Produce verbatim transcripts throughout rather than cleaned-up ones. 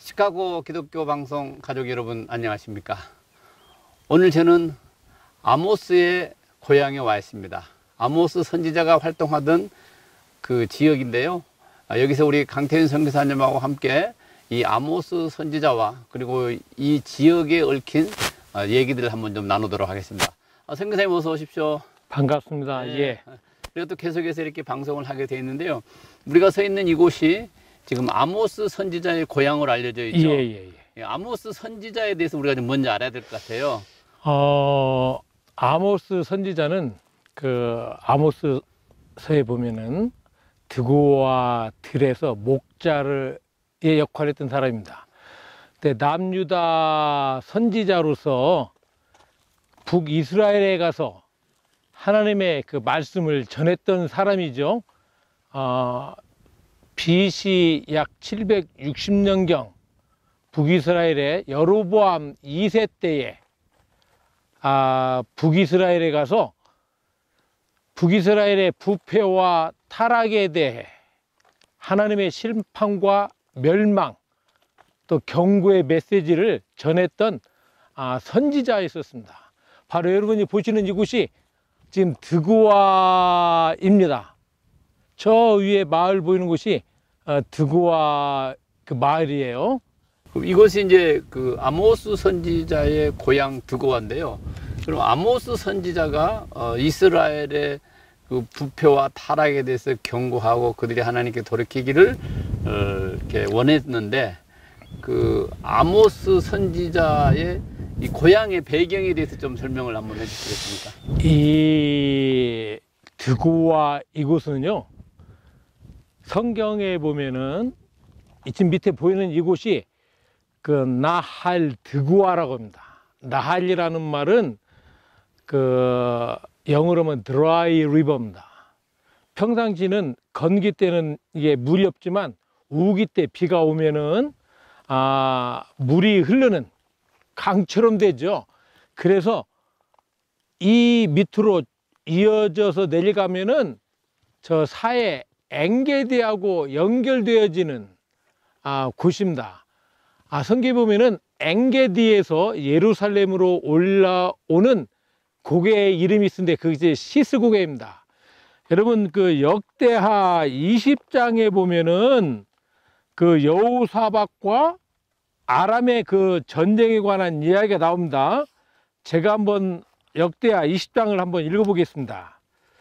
시카고 기독교 방송 가족 여러분 안녕하십니까? 오늘 저는 아모스의 고향에 와 있습니다. 아모스 선지자가 활동하던 그 지역인데요. 여기서 우리 강태윤 선교사님하고 함께 이 아모스 선지자와 그리고 이 지역에 얽힌 얘기들을 한번 좀 나누도록 하겠습니다. 선교사님 어서 오십시오. 반갑습니다. 네. 예. 그리고 또 계속해서 이렇게 방송을 하게 되어 있는데요. 우리가 서 있는 이곳이 지금 아모스 선지자의 고향으로 알려져 있죠. 예, 예, 예. 아모스 선지자에 대해서 우리가 좀 먼저 알아야 될 것 같아요. 어, 아모스 선지자는 그 아모스서에 보면은 드고와 들에서 목자를 의 역할을 했던 사람입니다. 근데 남유다 선지자로서 북이스라엘에 가서 하나님의 그 말씀을 전했던 사람이죠. 어, 비씨 약 칠백육십 년경 북이스라엘의 여로보암 이 세 때에 아, 북이스라엘에 가서 북이스라엘의 부패와 타락에 대해 하나님의 심판과 멸망 또 경고의 메시지를 전했던 아, 선지자였었습니다. 바로 여러분이 보시는 이곳이 지금 드고아입니다. 저 위에 마을 보이는 곳이 어, 드고아 그 마을이에요. 이것이 이제 그 아모스 선지자의 고향 드고아인데요. 그럼 아모스 선지자가 어, 이스라엘의 그 부패와 타락에 대해서 경고하고 그들이 하나님께 돌이키기를 어, 이렇게 원했는데 그 아모스 선지자의 이 고향의 배경에 대해서 좀 설명을 한번 해주시겠습니까? 이 드고아 이곳은요, 성경에 보면은 이쯤 밑에 보이는 이곳이 그 나할 드고아라고 합니다. 나할이라는 말은 그 영어로 하면 dry river입니다. 평상시는 건기 때는 이게 물이 없지만 우기 때 비가 오면은 아 물이 흐르는 강처럼 되죠. 그래서 이 밑으로 이어져서 내려가면은 저 사해 엥게디하고 연결되어지는 아, 곳입니다. 아, 성경에 보면은 엥게디에서 예루살렘으로 올라오는 고개의 이름이 있는데 그게 시스 고개입니다. 여러분 그 역대하 이십 장에 보면은 그 여호사밧과 아람의 그 전쟁에 관한 이야기가 나옵니다. 제가 한번 역대하 이십 장을 한번 읽어보겠습니다.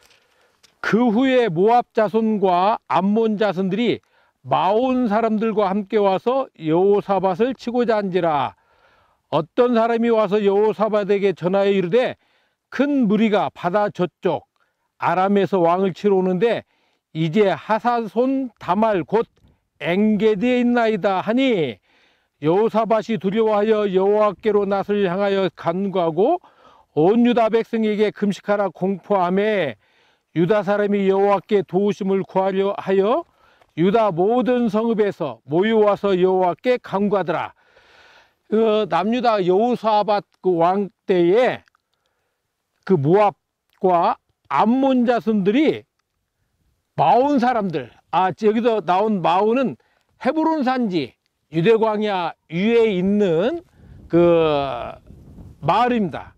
그 후에 모압 자손과 암몬 자손들이 마온 사람들과 함께 와서 여호사밧을 치고자 한지라. 어떤 사람이 와서 여호사밧에게 전하여 이르되 큰 무리가 바다 저쪽 아람에서 왕을 치러 오는데 이제 하사손 다말 곧 엥게디에 있나이다 하니 여호사밧이 두려워하여 여호와께로 낯을 향하여 간구하고 온 유다 백성에게 금식하라 공포하며 유다 사람이 여호와께 도우심을 구하려 하여 유다 모든 성읍에서 모여와서 여호와께 간구하더라. 그 남유다 여호사밧 그 왕 때에 그 모압과 암몬 자손들이 마온 사람들, 아 여기서 나온 마온은 헤브론 산지 유대 광야 위에 있는 그 마을입니다.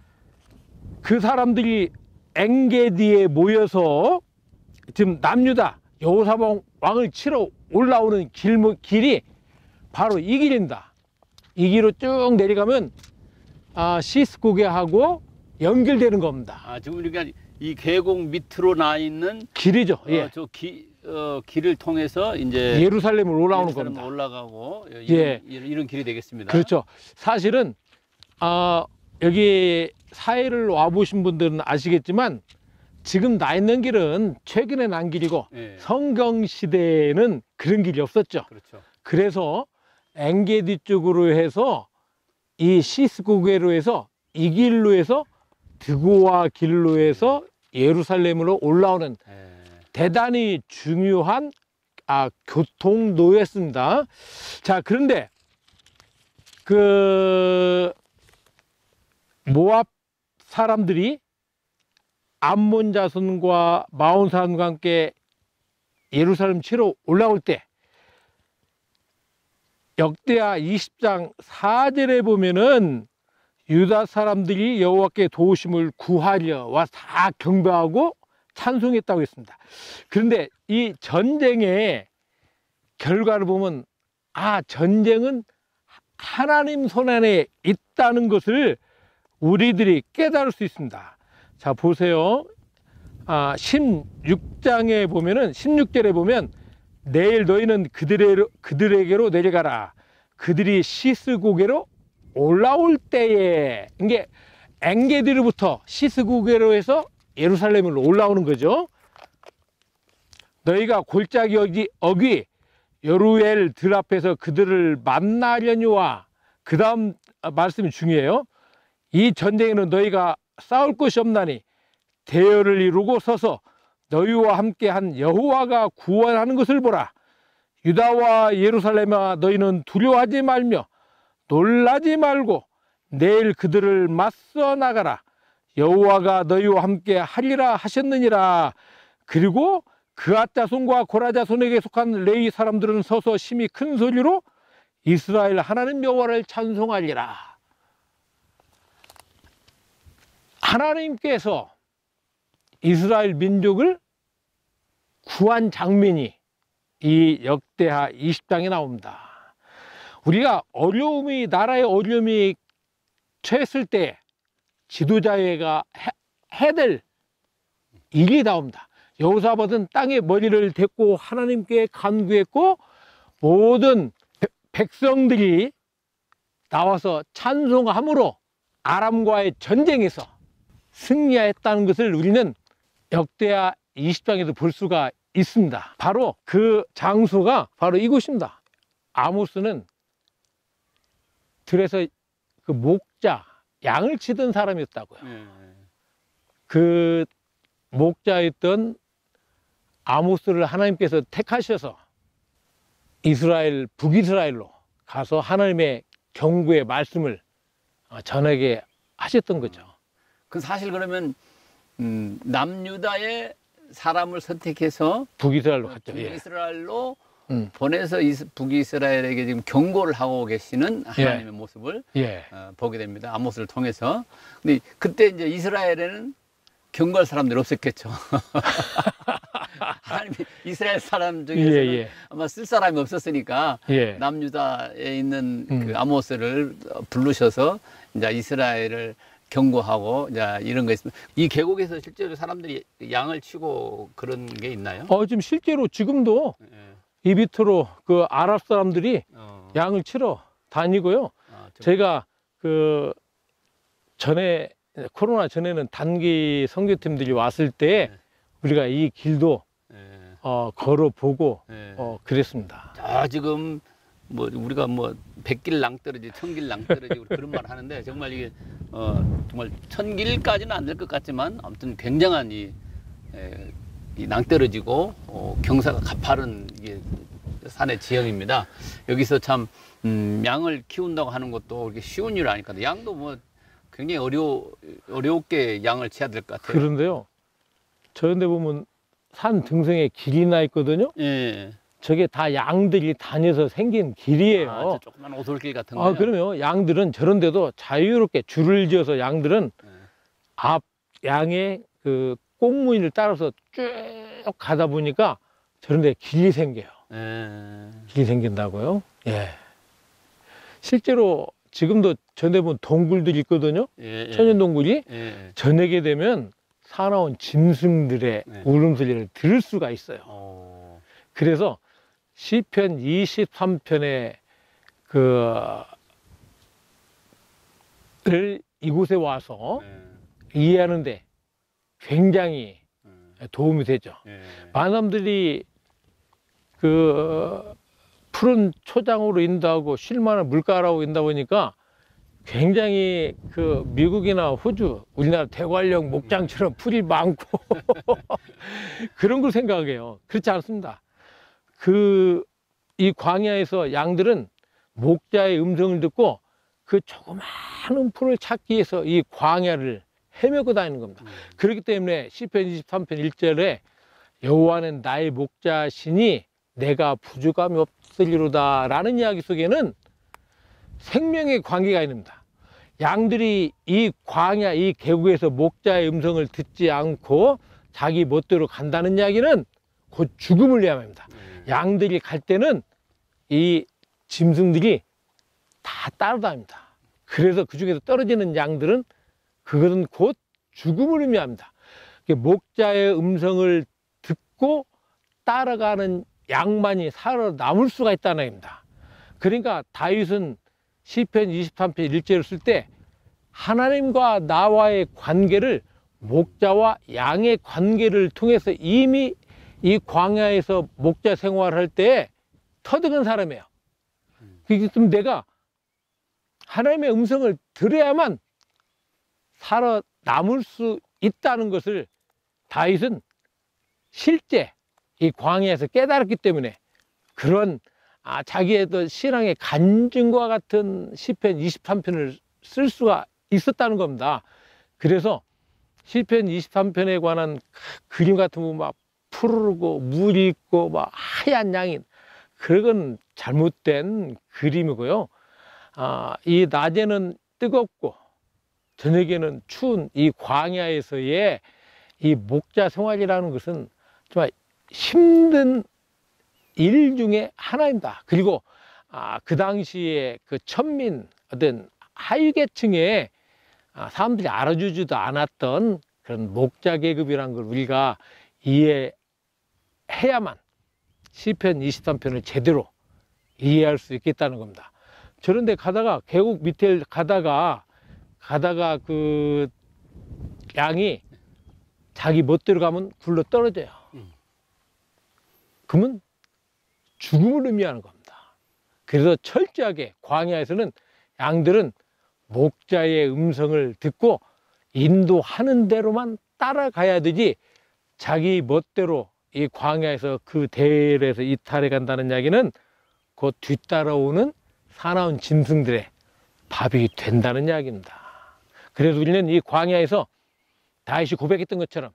그 사람들이 엥게디에 모여서 지금 남유다 여호사밧 왕을 치러 올라오는 길, 길이 바로 이 길입니다. 이 길로 쭉 내려가면 아, 시스 고개하고 연결되는 겁니다. 아, 지금 우리가 이 계곡 밑으로 나 있는 길이죠. 어, 예. 저 기, 어, 길을 통해서 이제 예루살렘으로 올라오는 예루살렘 겁니다. 올라가고 이런, 예. 이런, 이런 길이 되겠습니다. 그렇죠. 사실은 아, 여기 사해를 와보신 분들은 아시겠지만 지금 나 있는 길은 최근에 난 길이고 예. 성경 시대에는 그런 길이 없었죠. 그렇죠. 그래서 엥게디 쪽으로 해서 이 시스 고개로 해서 이 길로 해서 드고아 길로 해서 예루살렘으로 올라오는 예. 대단히 중요한 아, 교통로였습니다. 자, 그런데 그 모압 사람들이 암몬 자손과 마온 사람과 함께 예루살렘 치러 올라올 때 역대하 이십 장 사 절에 보면은 유다 사람들이 여호와께 도우심을 구하려 와 다 경배하고 찬송했다고 했습니다. 그런데 이 전쟁의 결과를 보면 아, 전쟁은 하나님 손 안에 있다는 것을 우리들이 깨달을 수 있습니다. 자, 보세요. 아, 십육 장에 보면은 십육 절에 보면 내일 너희는 그들의, 그들에게로 내려가라. 그들이 시스 고개로 올라올 때에, 이게 엥게디로부터 시스 고개로 해서 예루살렘으로 올라오는 거죠. 너희가 골짜기 어기, 어귀 여루엘 들 앞에서 그들을 만나려니와, 그 다음 말씀이 중요해요. 이 전쟁에는 너희가 싸울 것이 없나니 대열을 이루고 서서 너희와 함께한 여호와가 구원하는 것을 보라. 유다와 예루살렘아, 너희는 두려워하지 말며 놀라지 말고 내일 그들을 맞서 나가라. 여호와가 너희와 함께 하리라 하셨느니라. 그리고 그앗 자손과 고라 자손에게 속한 레위 사람들은 서서 심히 큰 소리로 이스라엘 하나님 여호와를 찬송하리라. 하나님께서 이스라엘 민족을 구한 장면이 이 역대하 이십 장에 나옵니다. 우리가 어려움이, 나라의 어려움이 처했을 때 지도자회가 해야 될 일이 나옵니다. 여호사밧은 땅에 머리를 댔고 하나님께 간구했고 모든 백성들이 나와서 찬송함으로 아람과의 전쟁에서 승리하였다는 것을 우리는 역대하 이십 장에서 볼 수가 있습니다. 바로 그 장소가 바로 이곳입니다. 아모스는 들에서 그 목자, 양을 치던 사람이었다고요. 네. 그 목자였던 아모스를 하나님께서 택하셔서 이스라엘, 북이스라엘로 가서 하나님의 경고의 말씀을 전하게 하셨던 거죠. 그 사실 그러면 음, 남유다의 사람을 선택해서 북이스라엘로 갔죠. 북이스라엘로 예. 음. 보내서 이스, 북이스라엘에게 지금 경고를 하고 계시는 하나님의 예. 모습을 예. 어, 보게 됩니다. 아모스를 통해서. 근데 그때 이제 이스라엘에는 경고할 사람들이 없었겠죠. 하나님이 이스라엘 사람 중에서는 예, 예. 아마 쓸 사람이 없었으니까 예. 남유다에 있는 음. 그 아모스를 부르셔서 이제 이스라엘을 경고하고 이제 이런 거 있습니다. 이 계곡에서 실제로 사람들이 양을 치고 그런 게 있나요? 어, 지금 실제로 지금도 예. 이 밑으로 그 아랍 사람들이 어. 양을 치러 다니고요. 아, 저... 제가 그 전에 코로나 전에는 단기 선교팀들이 왔을 때 네. 우리가 이 길도 예. 어, 걸어보고 예. 어, 그랬습니다. 아, 지금 뭐 우리가 뭐 백길 낭떠러지, 천길 낭떠러지 그런 말 하는데 정말 이게 어 정말 천길까지는 안 될 것 같지만 아무튼 굉장한 이, 에, 이 낭떠러지고 어, 경사가 가파른 이게 산의 지형입니다. 여기서 참 음, 양을 키운다고 하는 것도 그렇게 쉬운 일 아니까 양도 뭐 굉장히 어려 어렵게 양을 치야 될 것 같아요. 그런데요, 저런데 보면 산 등성에 길이 나 있거든요. 예. 저게 다 양들이 다녀서 생긴 길이에요. 아, 저 조그만 오솔길 같은 거. 아, 그러면 양들은 저런데도 자유롭게 줄을 지어서 양들은 예. 앞 양의 그 꽁무니를 따라서 쭉 가다 보니까 저런데 길이 생겨요. 예. 길이 생긴다고요? 예. 실제로 지금도 전에 보면 동굴들이 있거든요. 예, 예. 천연 동굴이. 예. 저녁에 되면 사나운 짐승들의 네. 울음소리를 들을 수가 있어요. 어. 그래서 시편 이십삼 편에 그, 를 이곳에 와서 예. 이해하는데 굉장히 예. 도움이 되죠. 예. 많은 사람들이 그 푸른 초장으로 인다고 쉴만한 물가라고 인다 보니까 굉장히 그 미국이나 호주, 우리나라 대관령 목장처럼 풀이 많고 그런 걸 생각해요. 그렇지 않습니다. 그 이 광야에서 양들은 목자의 음성을 듣고 그 조그마한 풀을 찾기 위해서 이 광야를 헤매고 다니는 겁니다. 음. 그렇기 때문에 시편 이십삼 편 일 절에 여호와는 나의 목자시니 내가 부족함이 없으리로다 라는 이야기 속에는 생명의 관계가 있습니다. 양들이 이 광야, 이 계곡에서 목자의 음성을 듣지 않고 자기 멋대로 간다는 이야기는 곧 죽음을 의미합니다. 양들이 갈 때는 이 짐승들이 다 따라다닙니다. 그래서 그 중에서 떨어지는 양들은 그것은 곧 죽음을 의미합니다. 목자의 음성을 듣고 따라가는 양만이 살아남을 수가 있다는 얘기입니다. 그러니까 다윗은 시편 이십삼 편 일 절을 쓸 때 하나님과 나와의 관계를 목자와 양의 관계를 통해서 이미 이 광야에서 목자 생활할 때 터득한 사람이에요. 그렇기 때문에 내가 하나님의 음성을 들어야만 살아남을 수 있다는 것을 다윗은 실제 이 광야에서 깨달았기 때문에 그런 아, 자기의 신앙의 간증과 같은 시편 이십삼 편을 쓸 수가 있었다는 겁니다. 그래서 시편 이십삼 편에 관한 그림 같은 거 막 푸르르고 물이 있고 막 하얀 양이, 그건 잘못된 그림이고요. 아, 이 낮에는 뜨겁고 저녁에는 추운 이 광야에서의 이 목자 생활이라는 것은 정말 힘든 일 중에 하나입니다. 그리고 아, 그 당시에 그 천민 어떤 하위계층의 아, 사람들이 알아주지도 않았던 그런 목자 계급이라는 걸 우리가 이해해야만 시편 이십삼 편을 제대로 이해할 수 있겠다는 겁니다. 저런 데 가다가 계곡 밑에 가다가 가다가 그 양이 자기 멋대로 가면 굴러 떨어져요. 그러면 죽음을 의미하는 겁니다. 그래서 철저하게 광야에서는 양들은 목자의 음성을 듣고 인도하는 대로만 따라가야 되지, 자기 멋대로 이 광야에서 그 대열에서 이탈해 간다는 이야기는 곧 뒤따라오는 사나운 짐승들의 밥이 된다는 이야기입니다. 그래서 우리는 이 광야에서 다윗이 고백했던 것처럼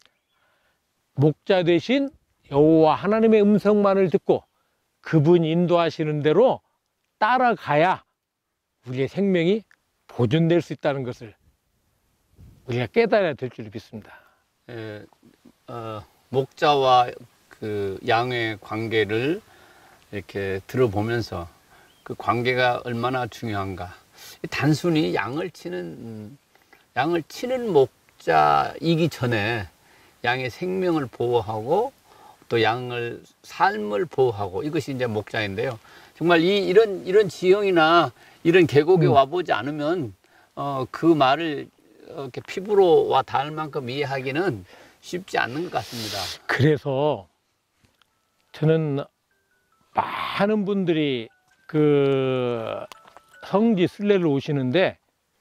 목자 대신 여호와 하나님의 음성만을 듣고 그분 인도하시는 대로 따라가야 우리의 생명이 보존될 수 있다는 것을 우리가 깨달아야 될 줄 믿습니다. 에, 어, 목자와 그 양의 관계를 이렇게 들어보면서 그 관계가 얼마나 중요한가. 단순히 양을 치는 양을 치는 목자이기 전에 양의 생명을 보호하고 또 양을 삶을 보호하고, 이것이 이제 목자인데요. 정말 이 이런 이런 지형이나 이런 계곡에 음. 와보지 않으면 어, 그 말을 이렇게 피부로 와 닿을 만큼 이해하기는 쉽지 않는 것 같습니다. 그래서 저는 많은 분들이 그 성지 순례를 오시는데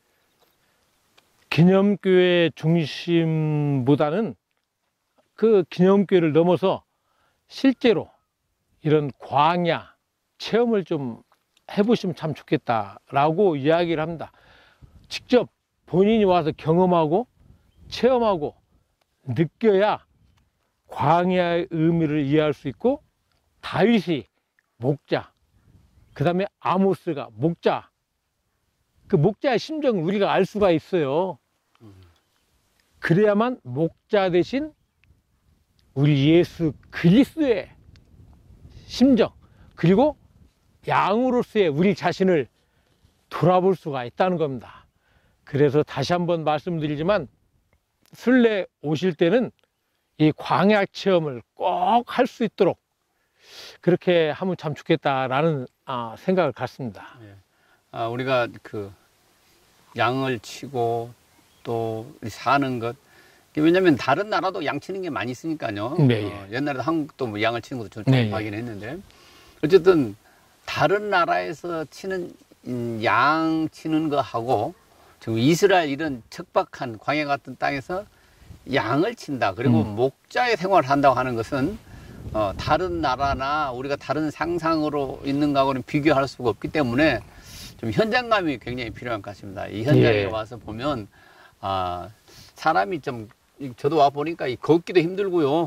기념교회 중심보다는 그 기념교회를 넘어서 실제로 이런 광야 체험을 좀 해보시면 참 좋겠다라고 이야기를 합니다. 직접 본인이 와서 경험하고 체험하고 느껴야 광야의 의미를 이해할 수 있고, 다윗이 목자, 그 다음에 아모스가 목자, 그 목자의 심정을 우리가 알 수가 있어요. 그래야만 목자 대신 우리 예수 그리스도의 심정, 그리고 양으로서의 우리 자신을 돌아볼 수가 있다는 겁니다. 그래서 다시 한번 말씀드리지만 순례 오실 때는 이 광야 체험을 꼭 할 수 있도록 그렇게 하면 참 좋겠다라는 아, 생각을 갖습니다. 예. 아, 우리가 그 양을 치고 또 사는 것, 왜냐하면 다른 나라도 양 치는 게 많이 있으니까요. 네, 어, 옛날에도 한국도 뭐 양을 치는 것도 저는 네, 하긴 했는데, 어쨌든 다른 나라에서 치는 음, 양 치는 거하고 지금 이스라엘 이런 척박한 광야 같은 땅에서 양을 친다, 그리고 음. 목자의 생활을 한다고 하는 것은 어, 다른 나라나 우리가 다른 상상으로 있는 거하고는 비교할 수가 없기 때문에 좀 현장감이 굉장히 필요한 것 같습니다. 이 현장에 예. 와서 보면 아, 사람이 좀, 저도 와 보니까 걷기도 힘들고요,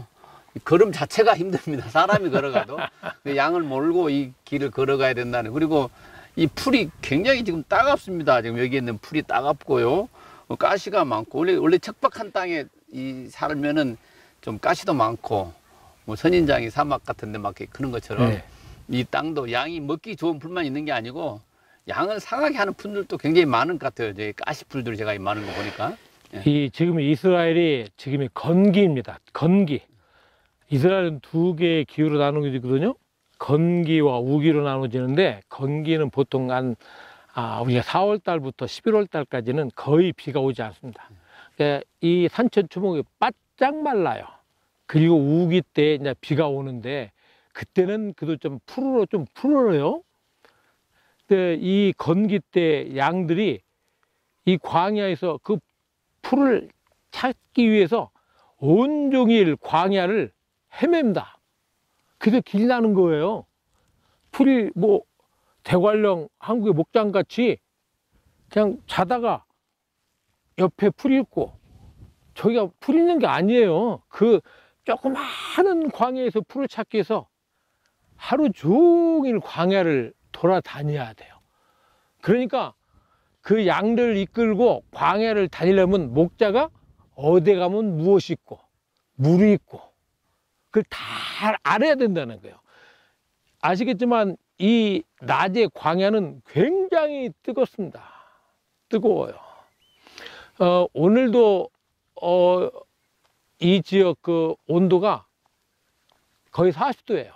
걸음 자체가 힘듭니다. 사람이 걸어가도. 근데 양을 몰고 이 길을 걸어가야 된다는. 그리고 이 풀이 굉장히 지금 따갑습니다. 지금 여기 있는 풀이 따갑고요. 어, 가시가 많고, 원래, 원래 척박한 땅에 이 살면은 좀 가시도 많고, 뭐 선인장이 사막 같은 데 막 그런 것처럼 네. 이 땅도 양이 먹기 좋은 풀만 있는 게 아니고 양을 상하게 하는 풀들도 굉장히 많은 것 같아요. 이제 가시 풀들이 제가 많은 거 보니까. 예. 이 지금 이스라엘이 지금이 건기입니다. 건기. 이스라엘은 두 개의 기후로 나누어지거든요. 건기와 우기로 나눠지는데, 건기는 보통 한 아, 우리가 사월 달부터 십일월 달까지는 거의 비가 오지 않습니다. 그러니까 이 산천 초목이 바짝 말라요. 그리고 우기 때 이제 비가 오는데, 그때는 그래도 좀 푸르러 좀 푸르러요. 근데 이 건기 때 양들이 이 광야에서 그 풀을 찾기 위해서 온종일 광야를 헤맵니다. 그래서 길 나는 거예요. 풀이 뭐 대관령 한국의 목장같이 그냥 자다가 옆에 풀이 있고, 저기가 풀 있는 게 아니에요. 그 조그마한 광야에서 풀을 찾기 위해서 하루 종일 광야를 돌아다녀야 돼요. 그러니까 그 양들을 이끌고 광야를 다니려면 목자가 어디 가면 무엇이 있고 물이 있고 그걸 다 알아야 된다는 거예요. 아시겠지만 이 낮에 광야는 굉장히 뜨겁습니다. 뜨거워요. 어, 오늘도 어, 이 지역 그 온도가 거의 사십 도예요.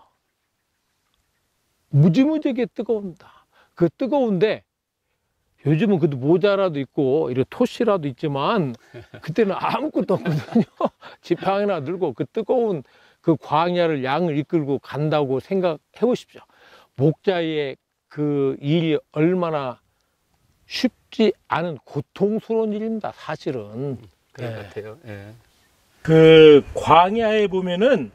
무지무지하게 뜨거웁니다. 그 뜨거운데 요즘은 그래도 모자라도 있고 이런 토시라도 있지만 그때는 아무것도 없거든요. 지팡이나 들고 그 뜨거운 그 광야를 양을 이끌고 간다고 생각해 보십시오. 목자의 그 일이 얼마나 쉽지 않은 고통스러운 일입니다. 사실은. 그런 예. 것 같아요. 예. 그 광야에 보면은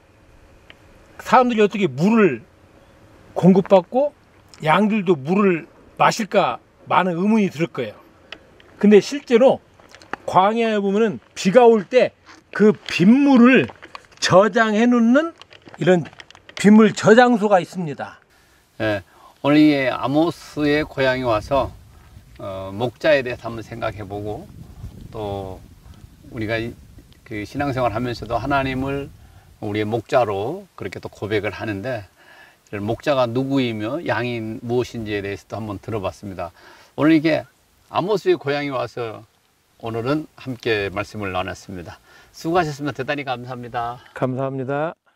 사람들이 어떻게 물을 공급받고 양들도 물을 마실까 많은 의문이 들 거예요. 근데 실제로 광야에 보면은 비가 올 때 그 빗물을 저장해 놓는 이런 빗물 저장소가 있습니다. 예. 오늘 이 아모스의 고향에 와서 어, 목자에 대해서 한번 생각해 보고, 또 우리가 이, 그 신앙생활 하면서도 하나님을 우리의 목자로 그렇게 또 고백을 하는데, 목자가 누구이며 양이 무엇인지에 대해서도 한번 들어봤습니다. 오늘 이게 아모스의 고향에 와서 오늘은 함께 말씀을 나눴습니다. 수고하셨습니다. 대단히 감사합니다. 감사합니다.